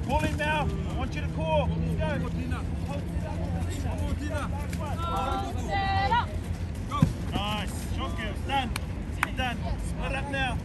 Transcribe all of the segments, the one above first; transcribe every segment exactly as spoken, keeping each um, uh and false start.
Pull him now. I want you to call. Let's go. Nice. Shot girls. Done. Done. Split up now.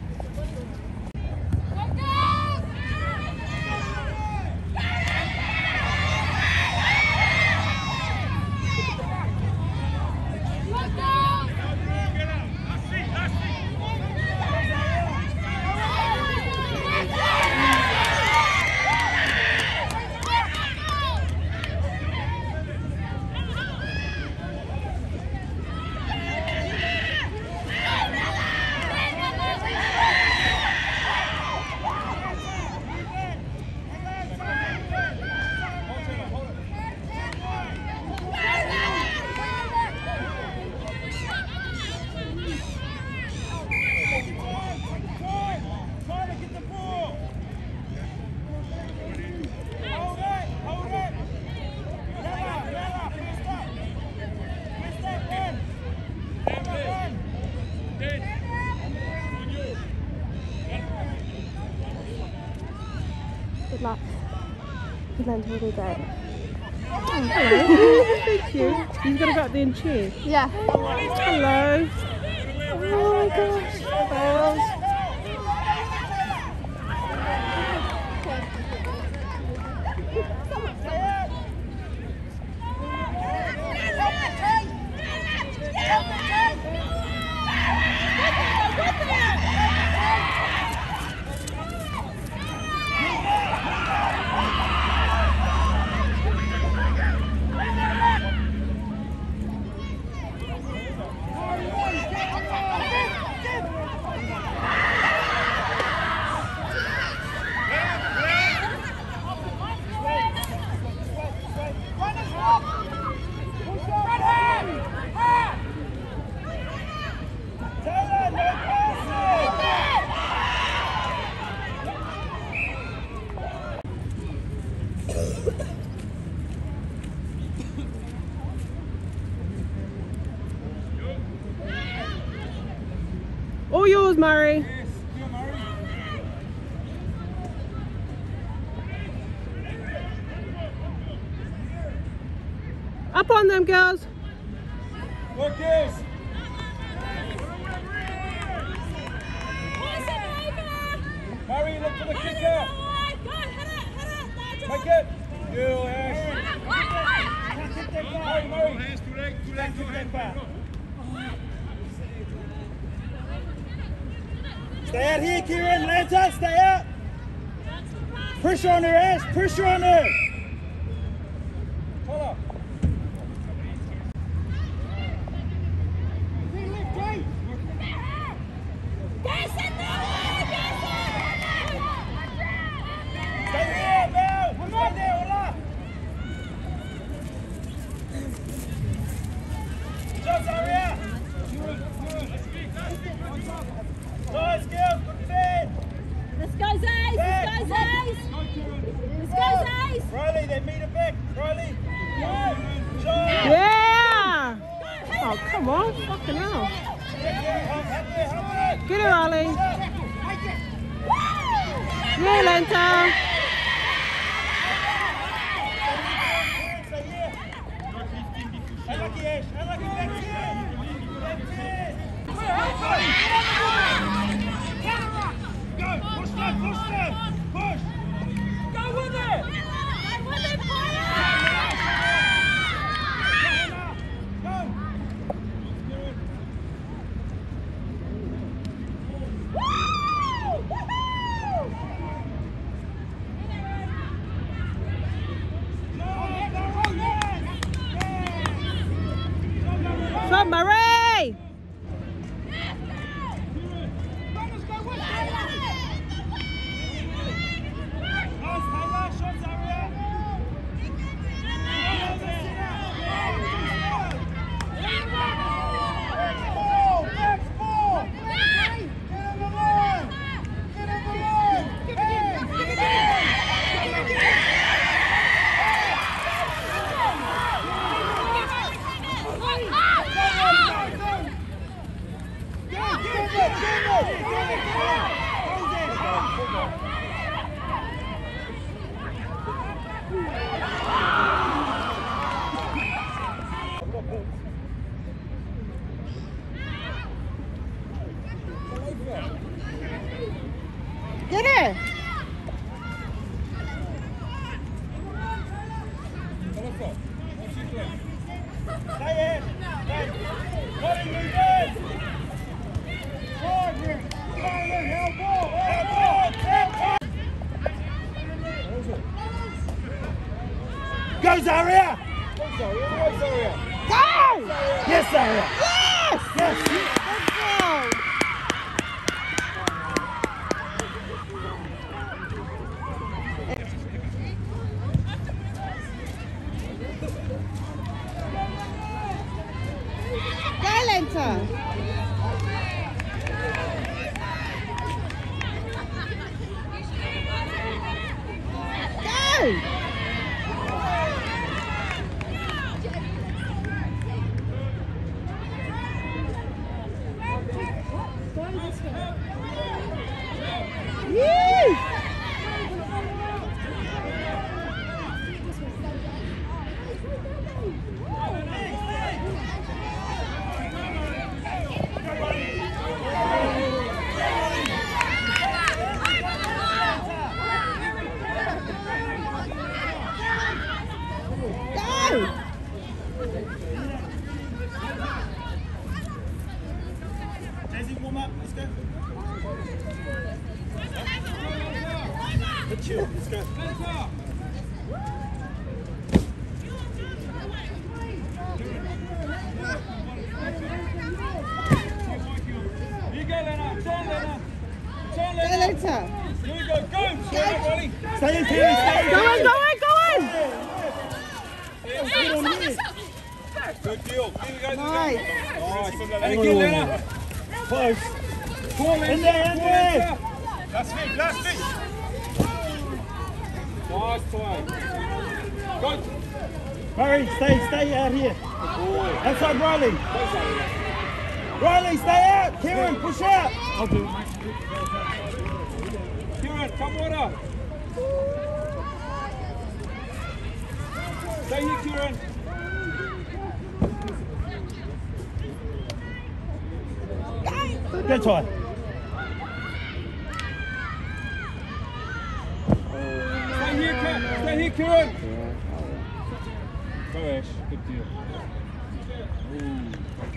Good luck. Good luck until we go. Oh, hello. Thank you. You've got to go up there and cheer. Yeah. Hello. Oh my gosh. Bells. All yours, Murray. Yes, go Murray. Up on them, girls. Look, girls. Murray, look for the kicker. Make it. Girl, Ash. Murray, Murray. Don't kick that back. Stay out here, Kieran. Lanta, stay out. Pressure on her, Ash. Pressure on her. Hold up. Stay there, Mel. Stay there, Ola. Shots, Aria. Nice, girls. Good feed. Let's go, Zays! Let's go, Zays! Let's go, Zays! Riley, they meet it back. Riley. Go. Shot. Yeah. Oh, come on. Fucking hell. Get it, Riley. Yeah, Lanta. I like it, Ash. I like it. That's it. That's it. Go. Push that. Push that. Push. Go with it. I'm with it, player! Go. Woo! Woohoo! Shot, Murray. Go, Zaria! Go, Zaria. Go, Zaria. Go! Yes, Zaria. Yes! Yes! Good girl. Go, Lenta. Go! Woo! Go! Daisy, warm up. Let's go. Let's chill. Let's go. Here you go, Lena. Turn, Lena. Turn, Go, Lena. Lenta. Here we go. Go. Stay, Rolly. Stay in, Tilly. Stay in. Go on, go on, go on! Good deal. Here we go. Nice. Nice. And again, Lena. Close. Come on, Lena. In there, in there. Last feet, last feet. Nice play. Go. Murray, stay, stay out here. Outside Riley. Riley, stay out. Kieran, push out. I'll do it, mate. Kieran, come water. Stay here, Kieran. Good try. Stay here, Kieran. Stay here, Kieran. Go, Ash. Good deal. Ooh.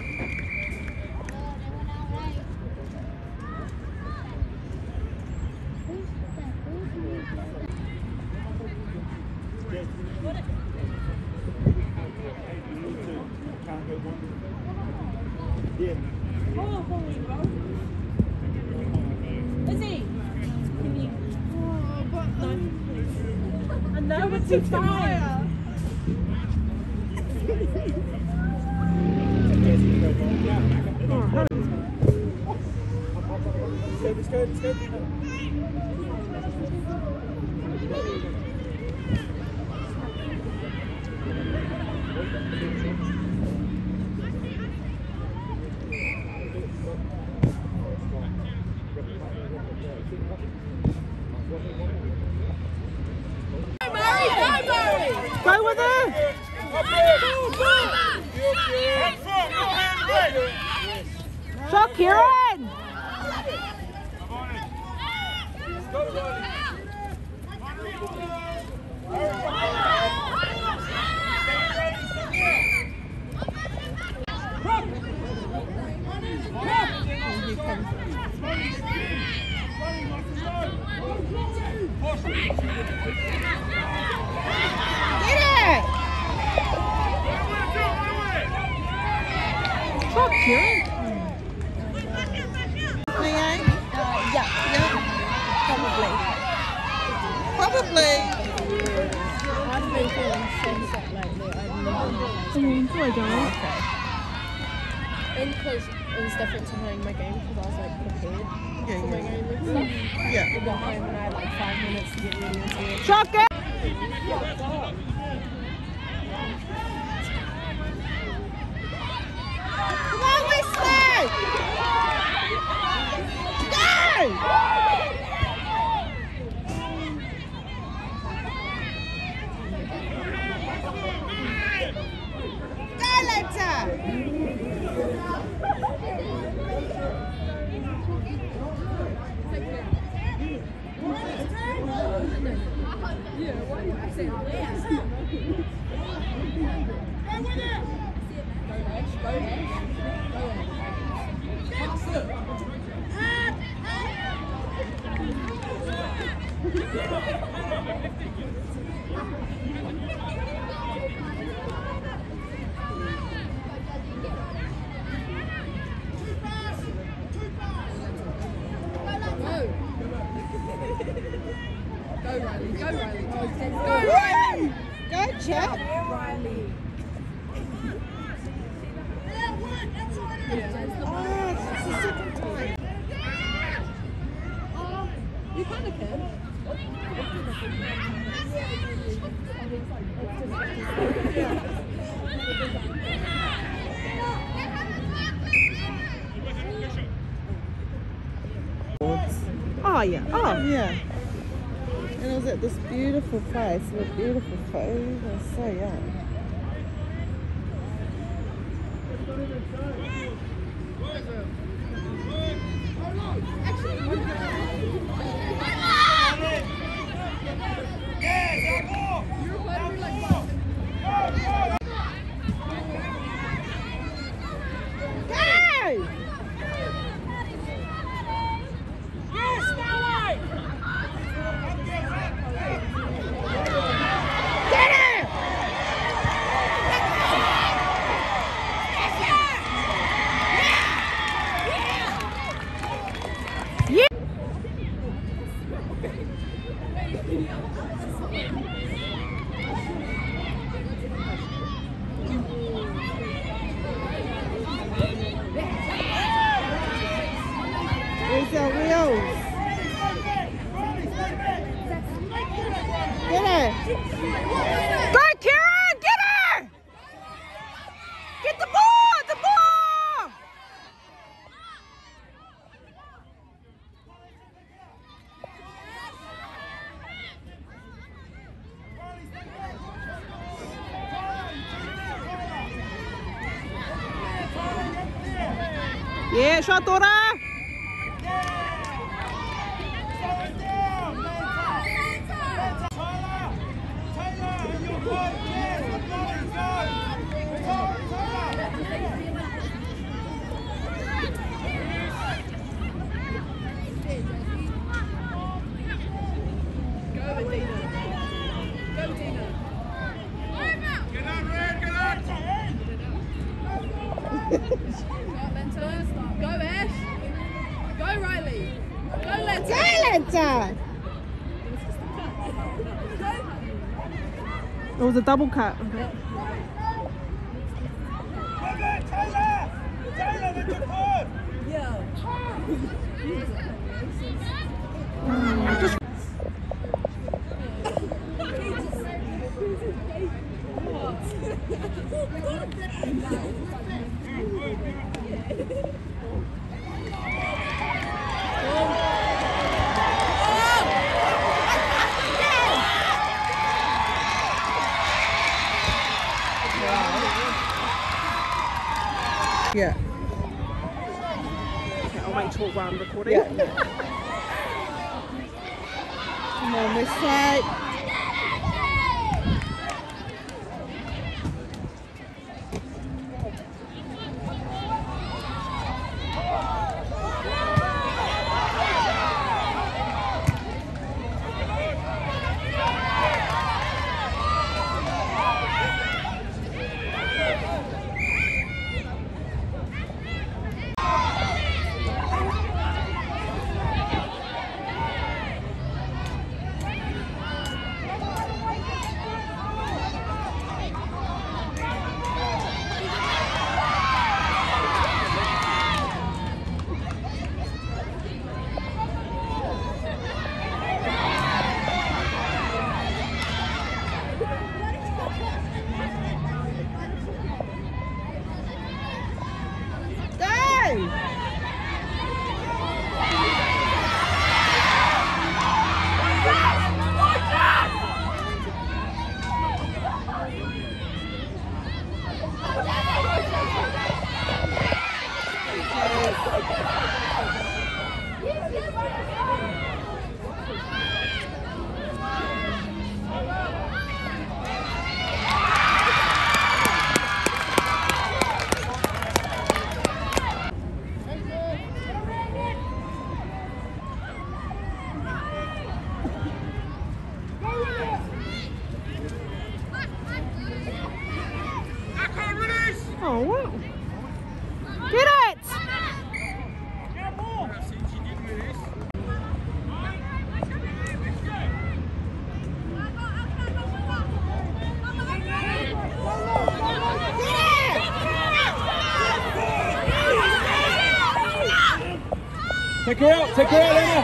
Yeah. Izzy, can you? Oh, but no. I know we're too tired. Let's go, let's go. Go with her! Shot, Kieran! Get it! Shot, Kieran! Yeah, yeah, probably. Probably. I've been feeling so set lately. I've never Mm, I don't. Okay. And because it was different to playing my game because I was like prepared Yeah, for my yeah. game and stuff. Yeah. I got home and I had like five minutes to get ready and do it. Shot, get! Come on, Wesley! Go! Go, Lenta! Riley. Go, Riley. Go, Woo! Riley. Go, Chad. Riley. Oh, it's the second time. You kind of can. Oh, yeah. Oh, Yeah. And it was at this beautiful place with beautiful food. It was so young. Where's your wheels? Get her! Go, Karen! Get her! Get the ball! The ball! Yeah, شاطرة! Go, Ash. Go, Riley. Go, let's go. Lenta! It was a double cut. Okay. Taylor! Taylor, with your foot! Yeah. Okay, I'll wait till I'm recording. Yeah. Come on, this side. Take her out, take her out, Emma.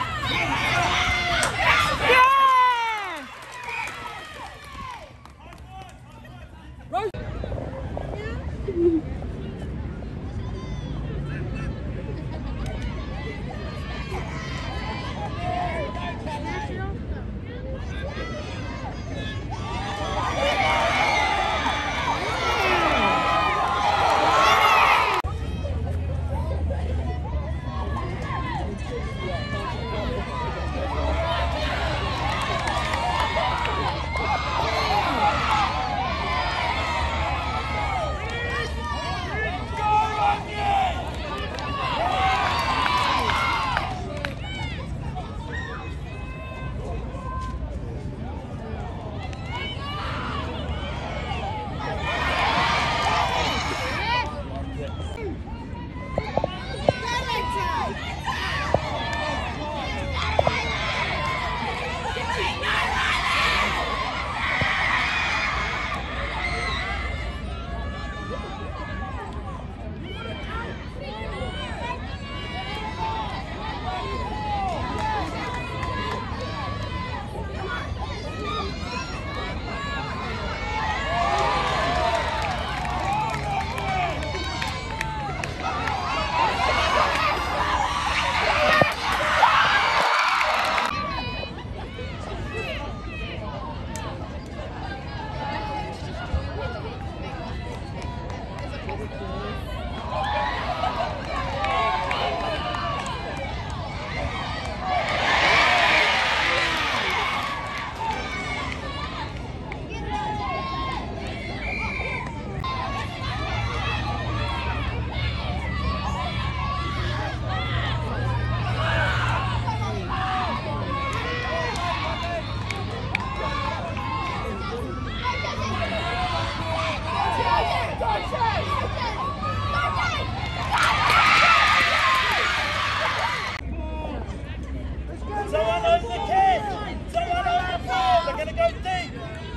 Someone over the kid! Someone over the ball! They're going to go deep!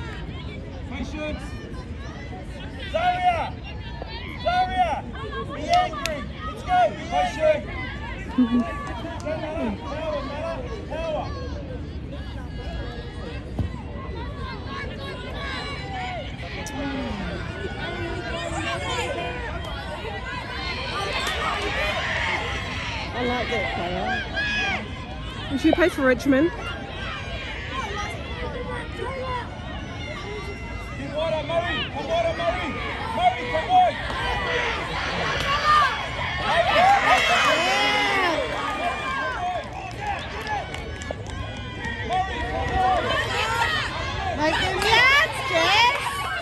Patience! Zaria! Zaria! Be angry! Let's go! Be angry! Power, Mella! Power! I like that player. And she plays for Richmond. Keep wide up, Murray! Come wide up, Murray! Murray, come wide! Make them dance, Jess!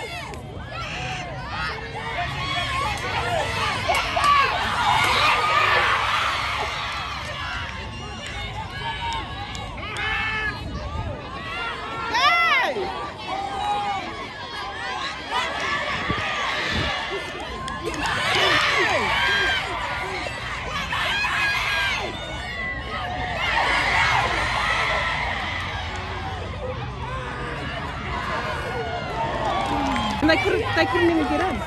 And they couldn't, they couldn't even get in.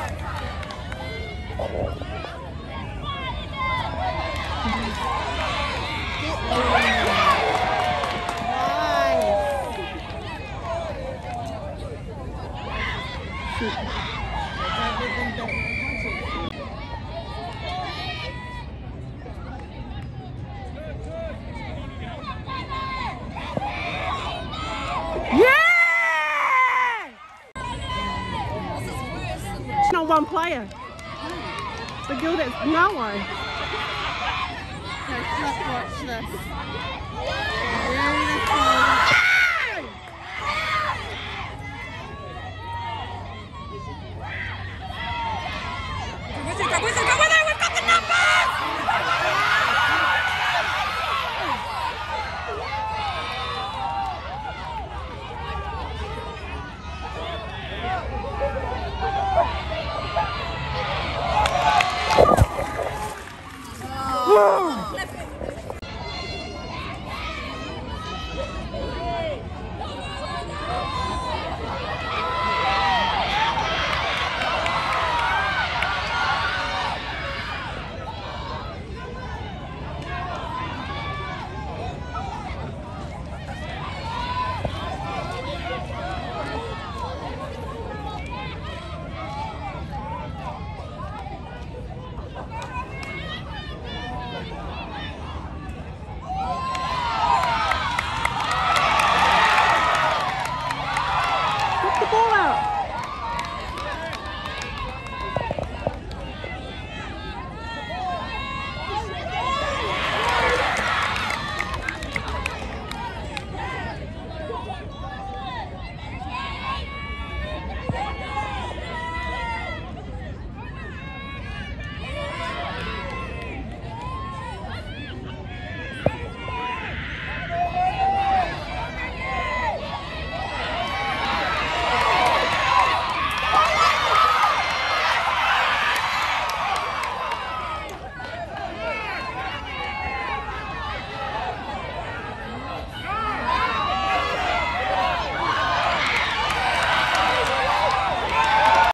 Not one player. The girl that's no one. Let's just watch this. Go with it, go with it, we've got the numbers! Whoa!